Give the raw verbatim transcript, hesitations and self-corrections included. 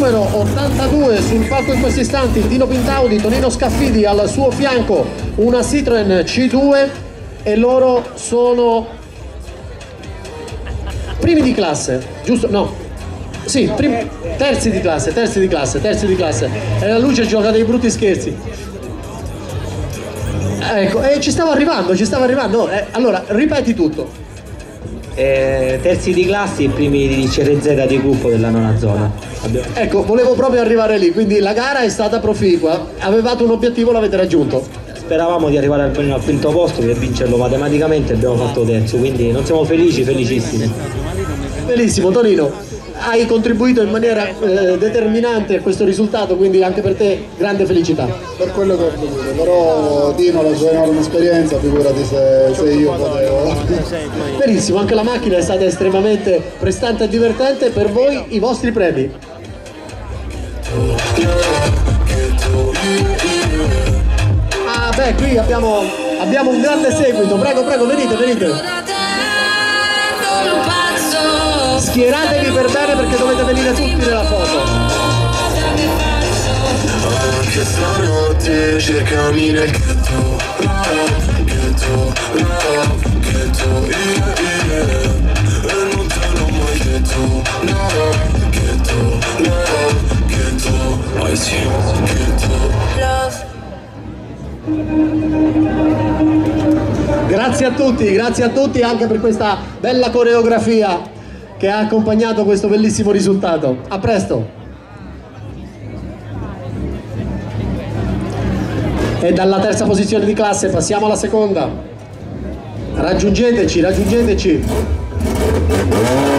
numero ottantadue sul palco in questi istanti, Tino Pintaudi, Tonino Scaffidi, al suo fianco una Citroen C due, e loro sono primi di classe, giusto? No, sì, primi, terzi di classe, terzi di classe, terzi di classe. E la luce gioca dei brutti scherzi. Ecco, e ci stavo arrivando, ci stavo arrivando. Eh, allora, ripeti tutto. Eh, terzi di classe e primi di C R Z di gruppo della nona zona. Abbiamo... Ecco, volevo proprio arrivare lì, quindi la gara è stata proficua, avevate un obiettivo, l'avete raggiunto. Speravamo di arrivare almeno al quinto posto per vincerlo matematicamente, abbiamo fatto terzo, quindi non siamo felici, felicissimi. Benissimo, Tonino, hai contribuito in maniera eh, determinante a questo risultato, quindi anche per te grande felicità. Per quello che ho potuto, però Dino la sua enorme esperienza, figurati se, se io potevo. Benissimo, anche la macchina è stata estremamente prestante e divertente. Per voi i vostri premi. Ah beh, qui abbiamo, abbiamo un grande seguito, prego prego, venite, venite. Schieratevi per bene perché dovete venire tutti nella foto. Che stanotte cercami nel ghetto, ghetto, ghetto, e non te l'ho mai detto, no, ghetto, no, ghetto, I see, ghetto. Grazie a tutti, grazie a tutti anche per questa bella coreografia che ha accompagnato questo bellissimo risultato. A presto! E dalla terza posizione di classe passiamo alla seconda. Raggiungeteci, raggiungeteci.